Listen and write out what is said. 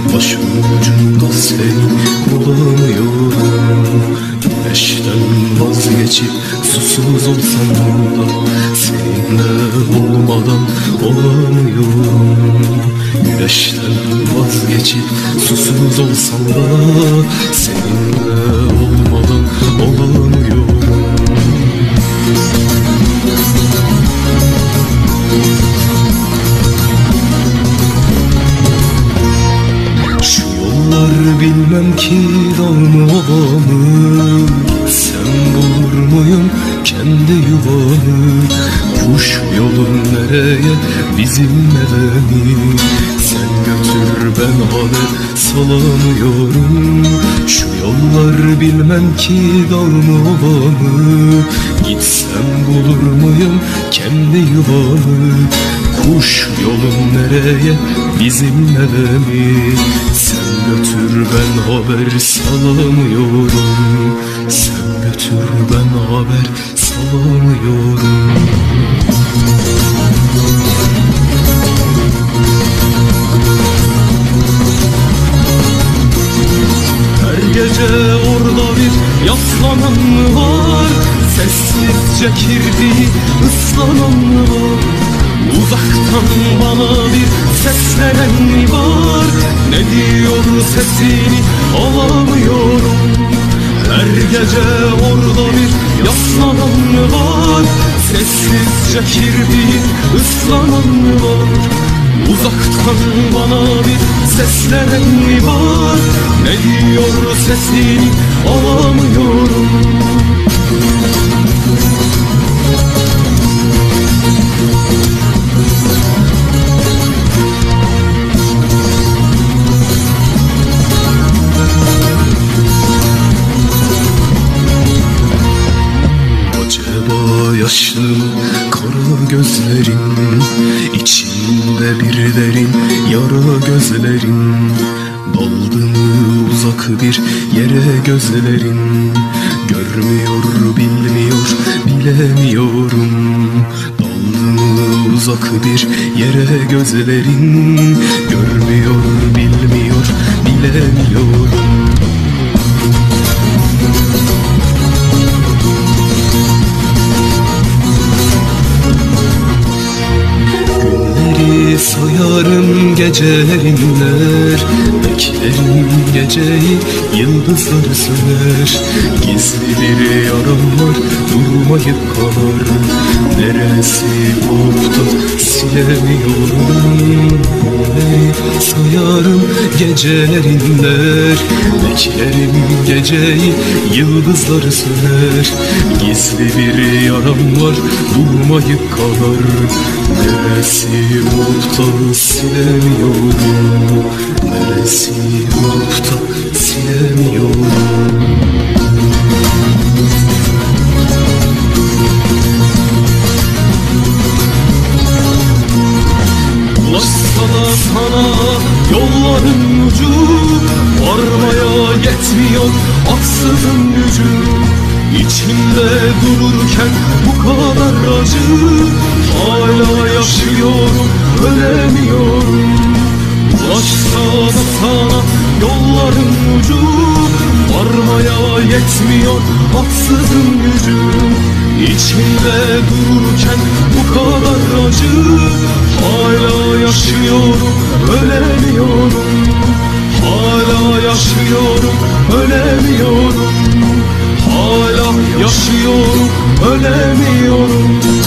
Başucunda seni bulamıyorum. Güneşten vazgeçip susuz olsam da seninle olmadan olamıyorum. Güneşten vazgeçip susuz olsam da seninle olmadan olamıyorum. Şu yollar bilmem ki dağ mı ova mı? Sen bulur muyum kendi yuvanı? Kuş yolun nereye, bizim eve mi? Sen götür, ben haber salamıyorum. Şu yollar bilmem ki dağ mı ova mı? Gitsem bulur muyum kendi yuvanı? Kuş yolun nereye, bizim eve mi? Sen götür, ben haber salamıyorum. Sen götür, ben haber salamıyorum. Her gece orada bir yaslanan mı var? Sessizce kirli ıslanan mı var? Uzaktan bana bir seslenen mi var? Ne diyor sesini alamıyorum. Her gece orada bir yaslanan mı var? Sessizce kirli ıslanan mı var? Uzaktan bana bir seslenen mi var? Ne diyor sesini alamıyorum. Yaşlı kara gözlerin, içinde bir derin yara gözlerin. Daldı mı uzak bir yere gözlerin? Görmüyor, bilmiyor, bilemiyorum. Daldı mı uzak bir yere gözlerin? Görmüyor, bilmiyor, bilemiyorum. Sayarım gecerinler, beklerim geceyi, yıldızlar söner. Gizli bir yaram var, durmayıp kanar. Neresi olup da silemiyorum. Sayarım gecerinler, beklerim geceyi, yıldızlar söner. Gizli bir yaram var, durmayıp kanar. Neresi olup da silemiyorum. Neresi olup da silemiyorum. Ulaşsa da sana yolların ucu, varmaya yetmiyor aksızın gücü. İçimde dururken bu kadar acı, hala yaşıyorum, ölemiyorum. Ulaşsa da sana yolların ucu, varmaya yetmiyor haksızın gücü. İçimde dururken bu kadar acı, hala yaşıyorum, ölemiyorum. Hala yaşıyorum, ölemiyorum. Hala yaşıyorum, ölemiyorum.